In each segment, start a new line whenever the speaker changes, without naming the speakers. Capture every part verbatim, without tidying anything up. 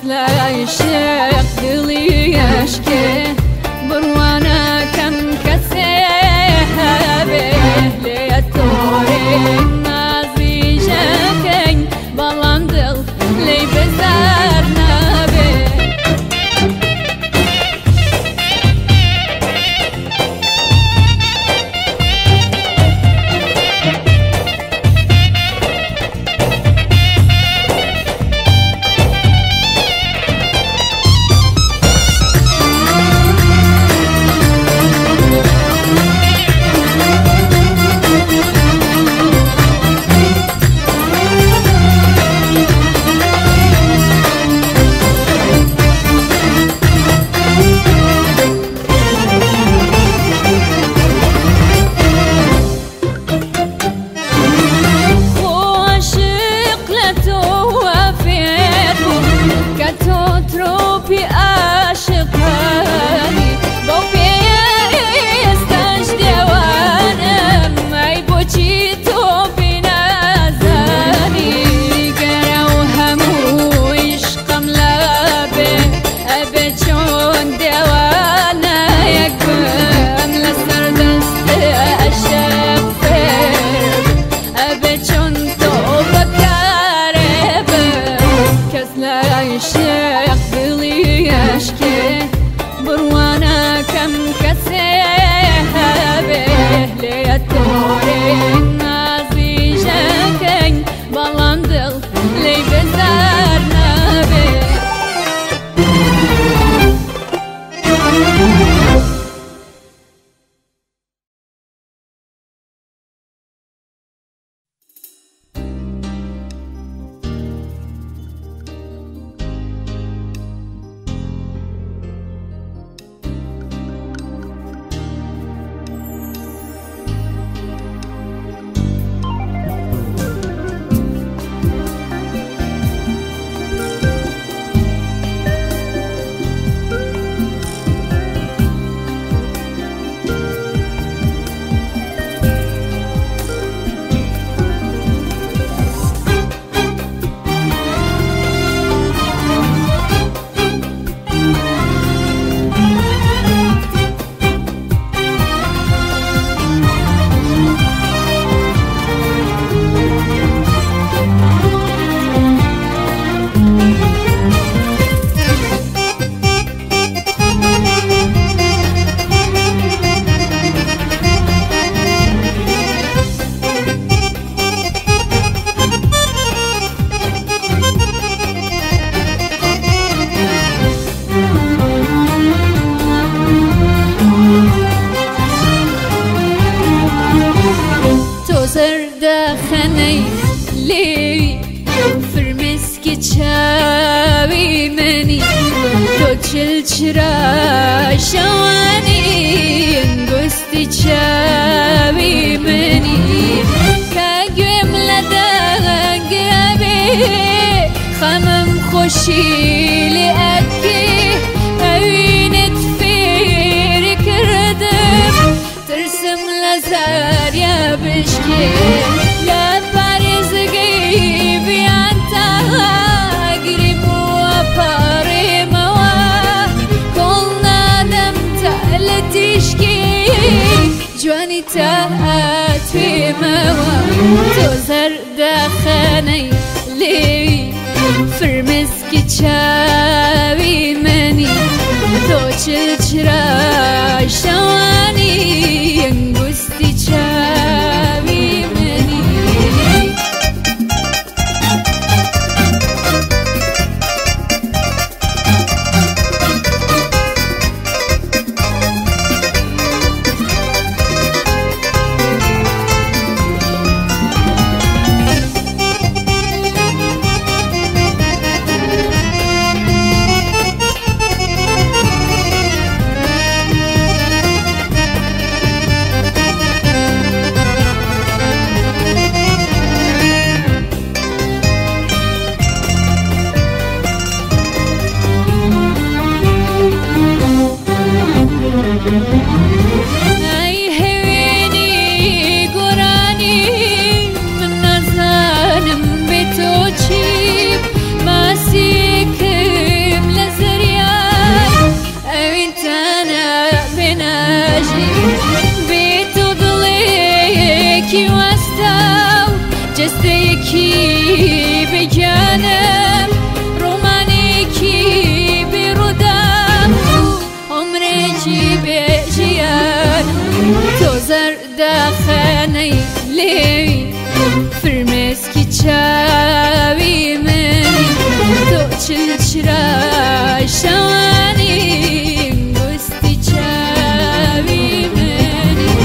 لا يشق دلي يشكي بروانا كم كسيها به ليتوري نازي جاكين بلان دل لي بزارنا به
چرا شوانی انگستی چاوی منی کاگویم لدنگابی خمم خوشی لأکی اوینت فیر کردم ترسم لزار یا بشکی لباریز گیبی انتا گریم و پاریم تشكي جواني تاهات في موا توزر داخني لي فرمسكي تشاوي مني توشل تشرا شواني ينقستي تشاوي مني لي فرمسكي تشاوي مني توتشل تشراي شواني قستي تشاوي مني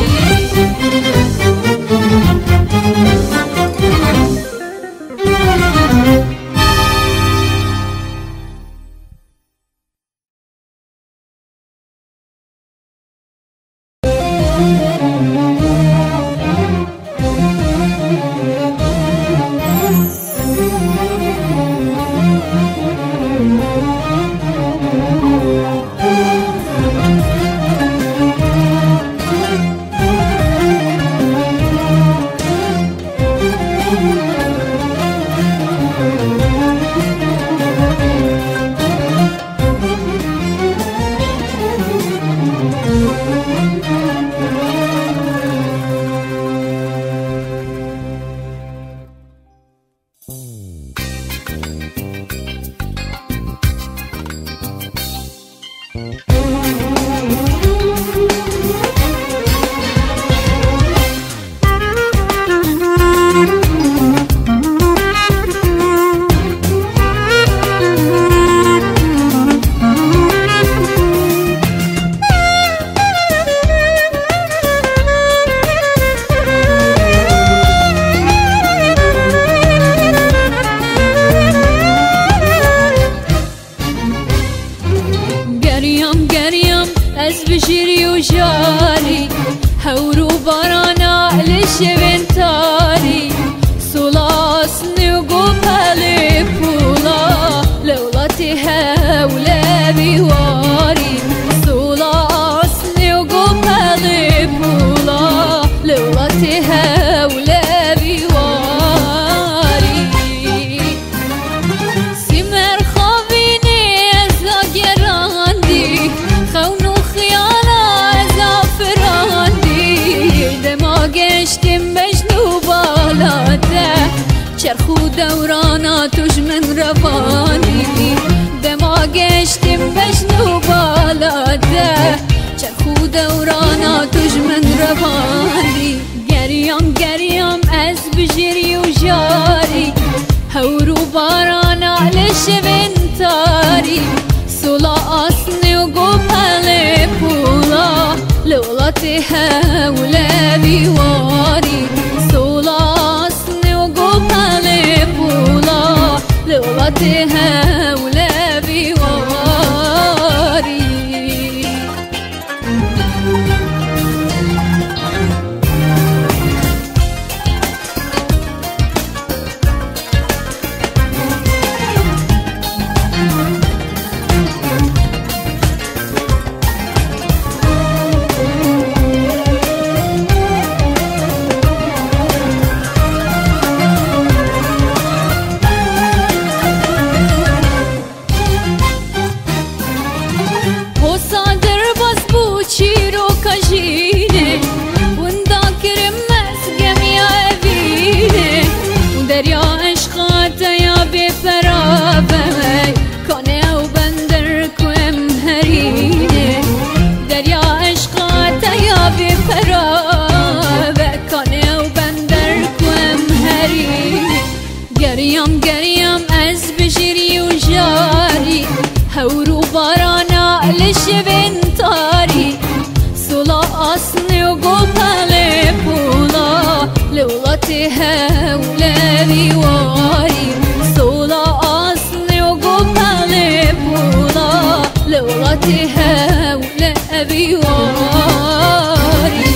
بجري وجاري هورو برانا لشبن تاري صلاصني وقبالي فولا لولاتي هولا بيواري صلاصني وقبالي فولا لولاتي هولا بيواري سمر خابيني زاجراندي خونو گشتیم بجنو بالاده چرخو دورانا توش من روانی دما گشتیم بجنو بالاده چرخو دورانا توش من روانی گریام گریام از بجری و جاری هورو بارانا لشبن تاری سولا آسنی و گوپل پولا لولاتي هولا بيواري صلاصني وقبالي بولا لولاتي هولا بيواري گریم گریم از بجری و جاری هورو بارانا لشبن تاری سولا آسنی و گوپل پولا لولاتي هولا بيواري سولا آسنی و گوپل پولا لولاتي هولا بيواري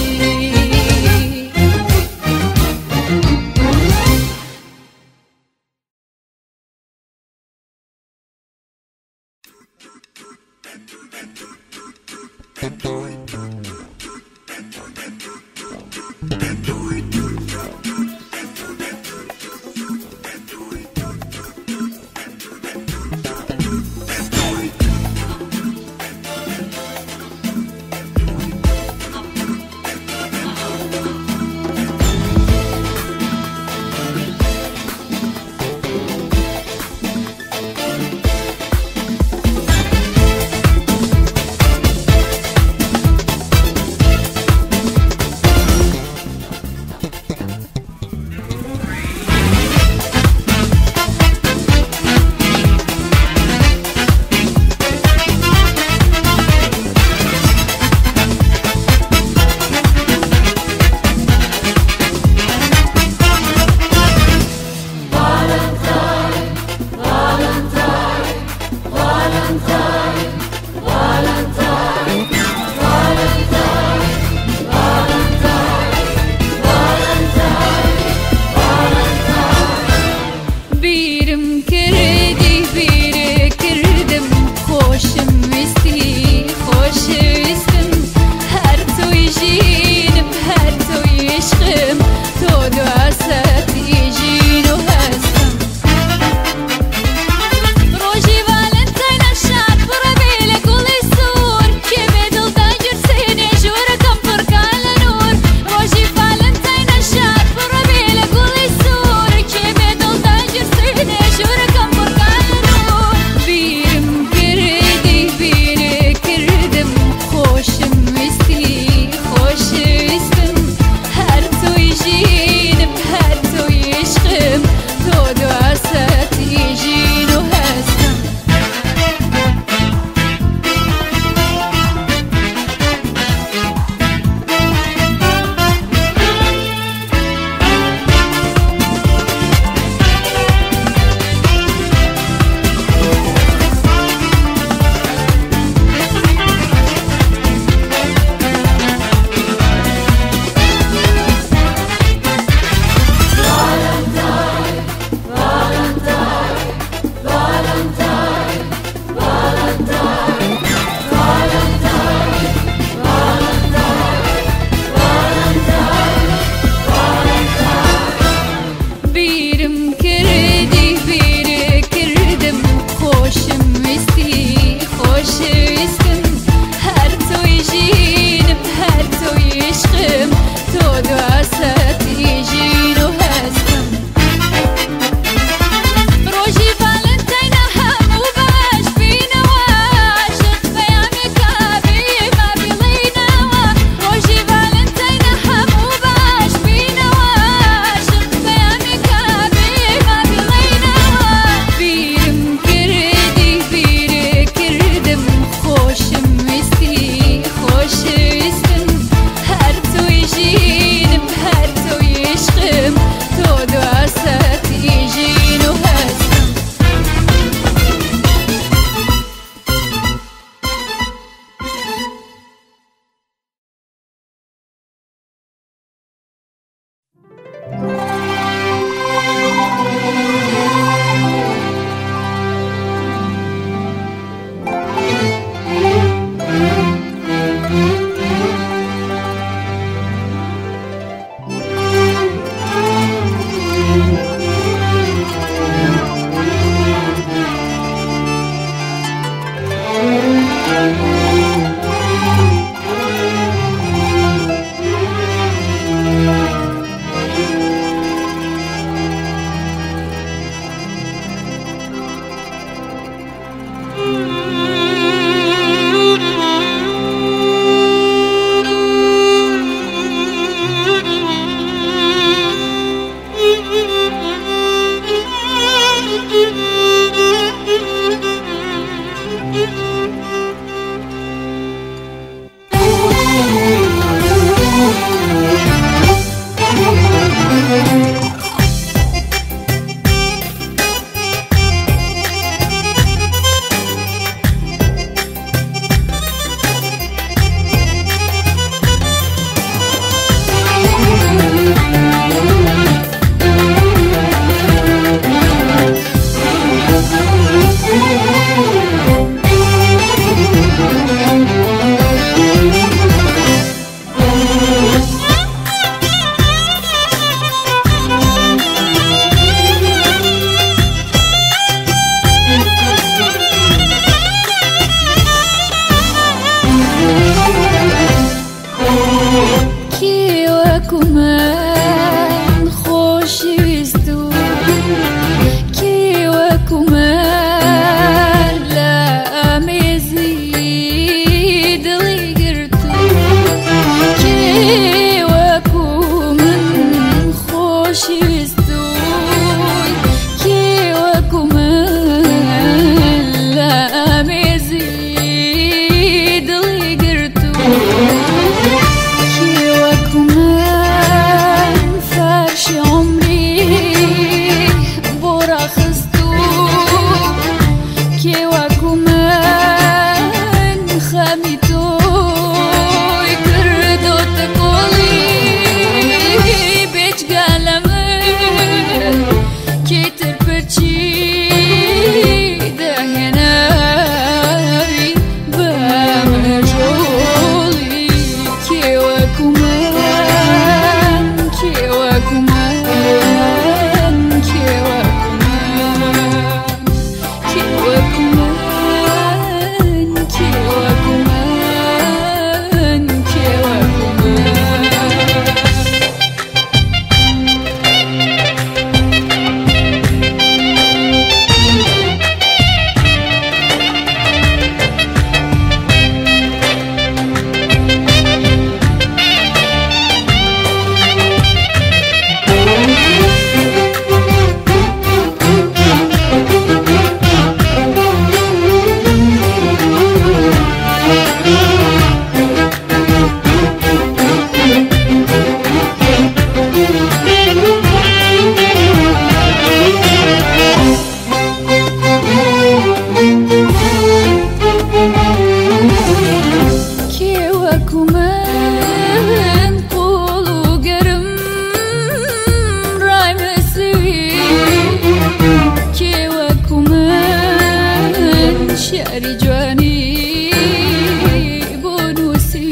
شعري جواني بونوسي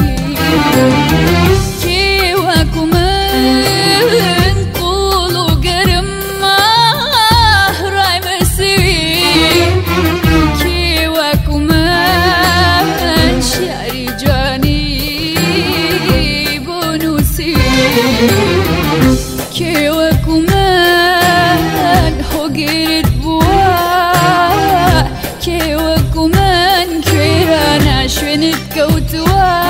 كي وكو من طولو قرم راي مسوي كي وكو من شعري جواني بونوسي كي وكو من هوغير كي وكو من كيرانا شوينت كوتوا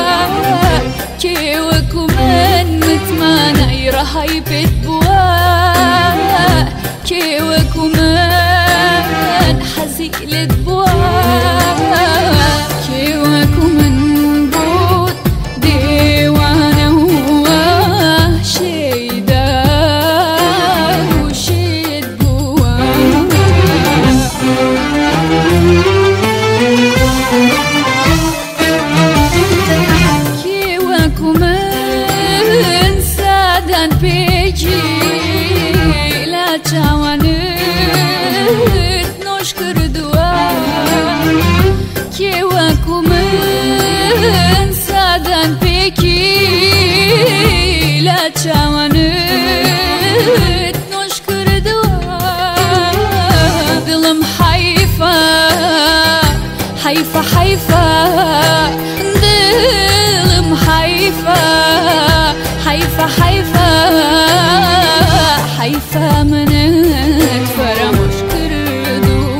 كي وكو من متمانا يرهاي بيت بوا كي وكو من حزيلت بوا كي وكو من بود ديوانا هو شيدا وشيد بوا كي وكو من سادان بيجي لا جوانت نوش كردوا كي وكو من سادان بيجي لا جوانت نوش كردوا ظلم حيفا حيفا حيفا ظلم حيفا حيفا حيفا حيفا منت فراموش كردوا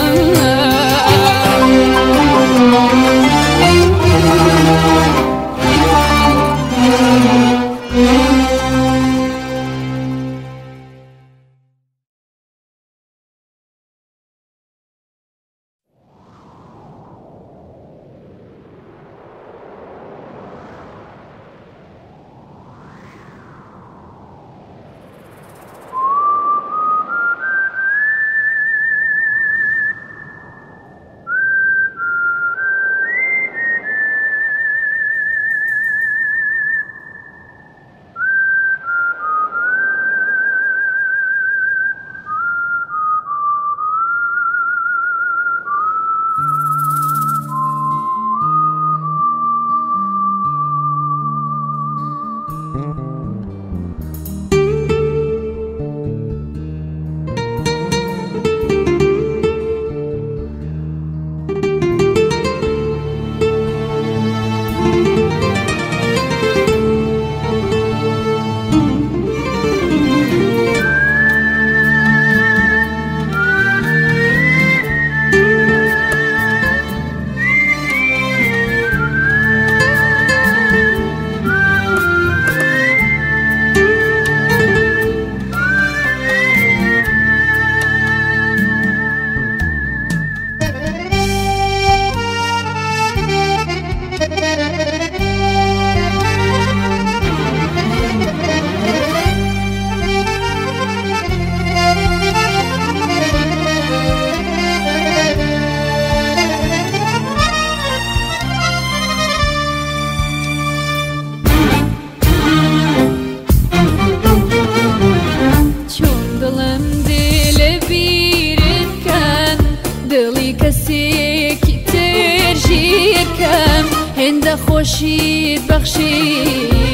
هند خوشی بخشی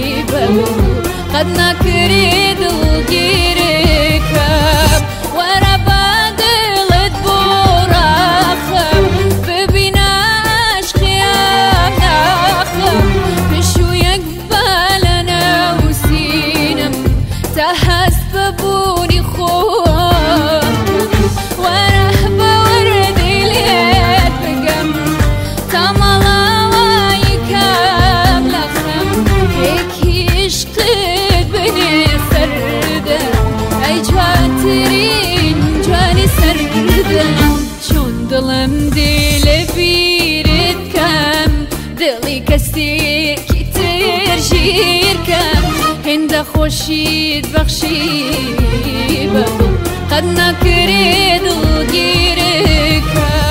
بگو قد نکرید دلگیری کم ورا بدلت براخم ببین عشقیم نخم بشو یک بلنه و سینم تا هست ببونی خوام ورا بوردی لیت بگم تا مالای کم لخم یکی عشقت بنی سرده ای جوانترین جوانی سرده چون دلم دل بیرت کم دلی کسی کی ترجیر کم هند خوشید بخشی بگو قد نکرید دلگیری کم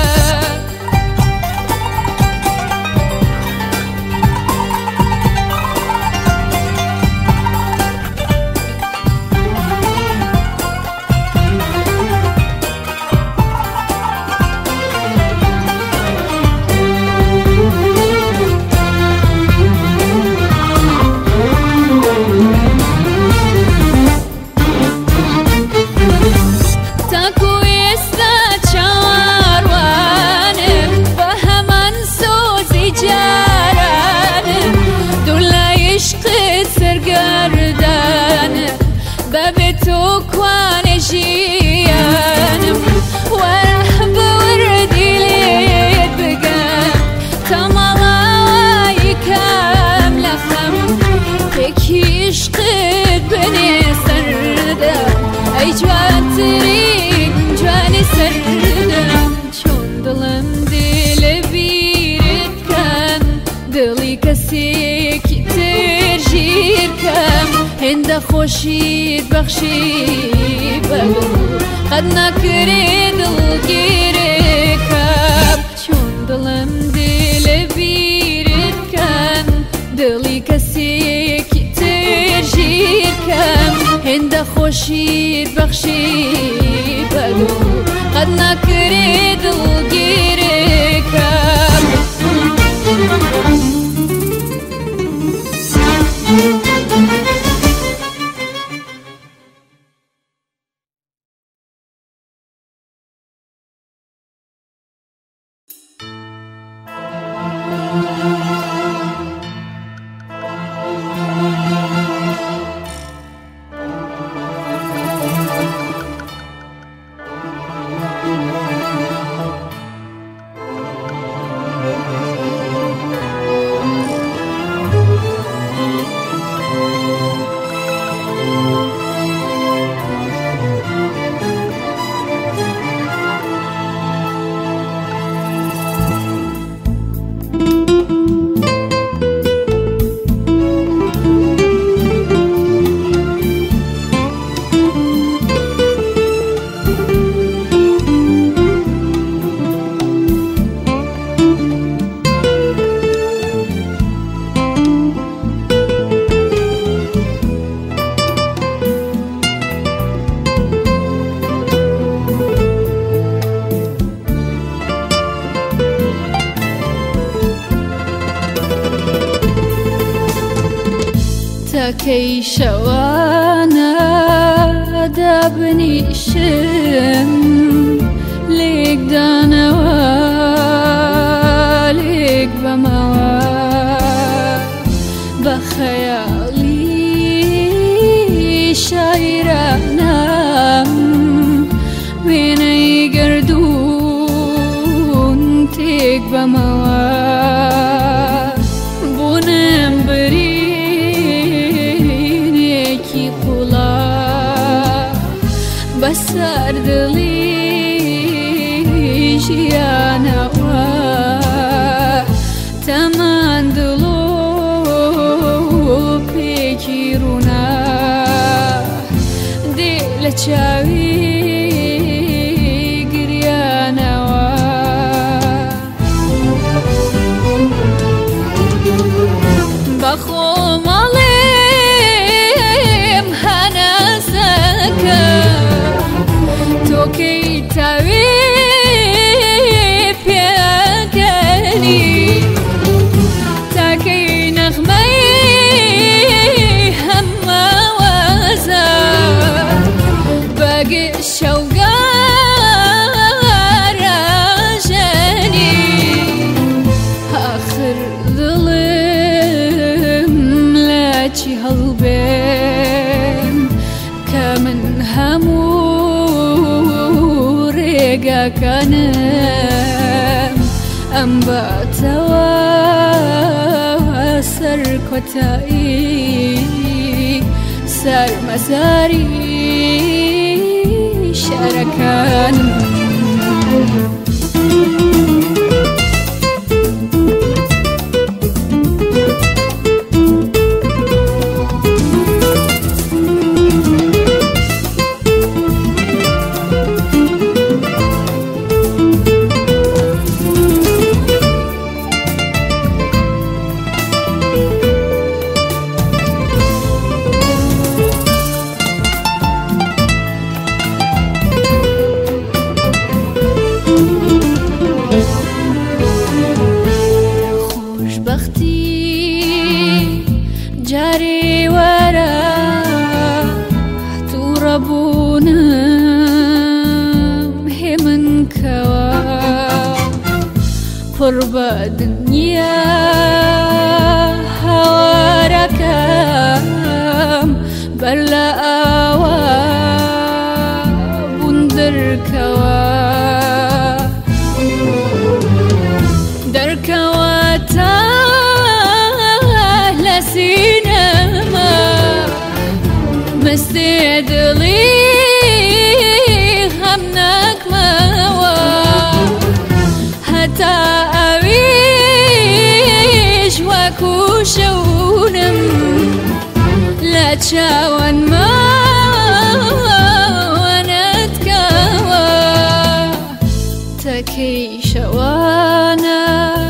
هنده خوشی بخشی بگو قد نکری دلگیری کم چون دلم دل بیرید کن دلی کسی که ترجید کم هنده خوشی بخشی بگو قد نکری دلگیری کم كي شوانا دابني شم ليك دانا ليك بموا بخيالي شايرانا بيني قردون تيك بموا بونم بري بسر دلی جیانا و تمام دلو پیکیرونا دل چاوی گریانا و بخو مالیم هنه سکه توكي تاوي بيكني تاكي نغمي هما وزا باقي الشوقة راجاني آخر ظلم لاتي هالبين كمن همو كانم أم باتوا سر كتائي سر مساري شركان جاري ورا تربونا همن كوا قرب الدنيا هواركم بلا أوا بندر كوا در كوا تا سينما مستدلي همناك موا حتى أعيش وأكون شونم لا چاوان ما وانتكوا تكي شوانا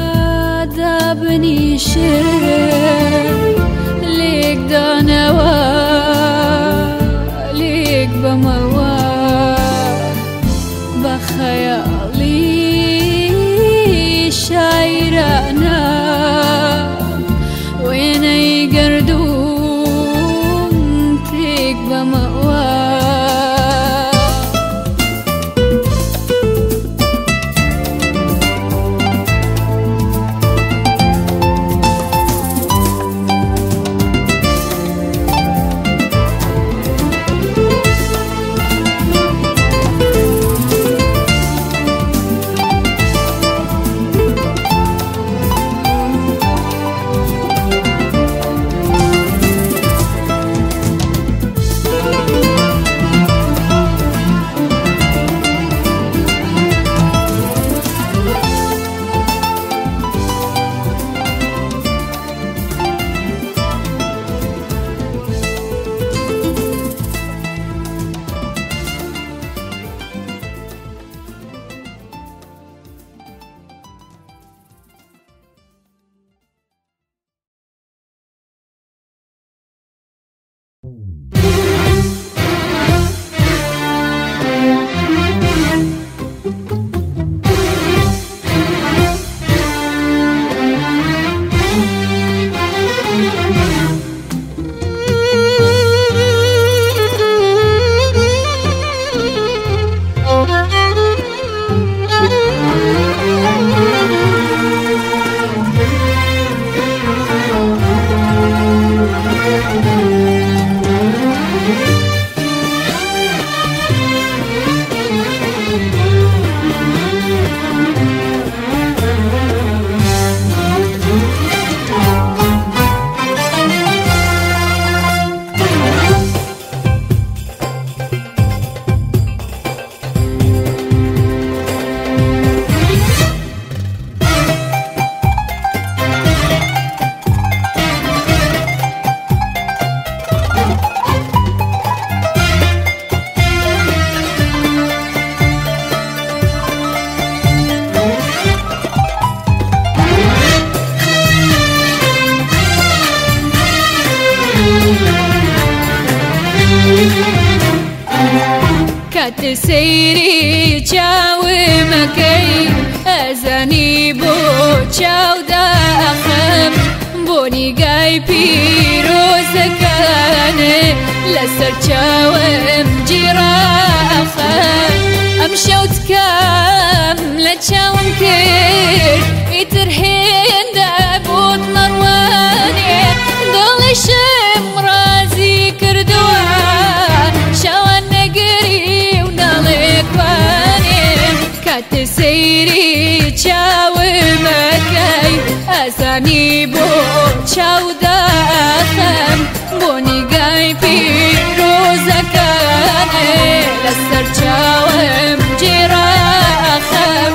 دابني شر ليك دانوا ليك بموا بخيالي شايرانا ويني قردوم تيك بموا
كاتسيري چاوي مكي ازاني بو چاو دا اخم بوني گاي پیروزكاني لسر چاوم جيرا اخم امشوت كام لچاوم كير اترهين دا بود مرواني دولي شم رازي كردوان شوان نقري ونالكواني كاتسيري چاوي مكي ازاني بو چاو دا اخم بوني گاي پیروزكاني لسر چاوم جيرا اخم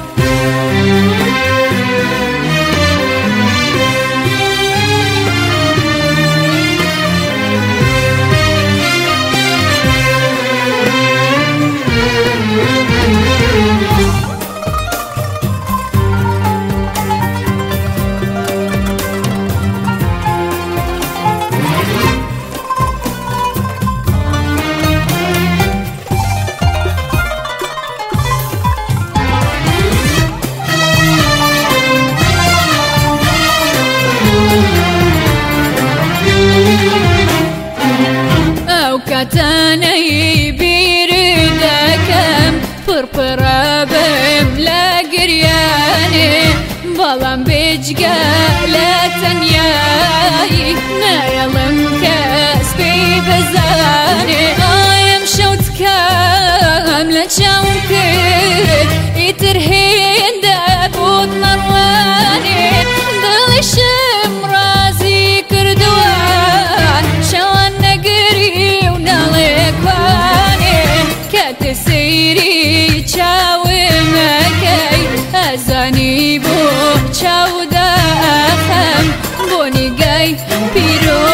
كاتاني بيردكم فرفرة بملا قرياني بلان بيجقى لا تنياي نايلم كسبي بزاني آيم شوت كاملة شوكت يترهين دابوت مرواني ضلي شمرازي كردوان شوان نقري ونالكواني كاتسيري چاوي مكي ازاني بو چاو دا اخم بوني گاي پیرو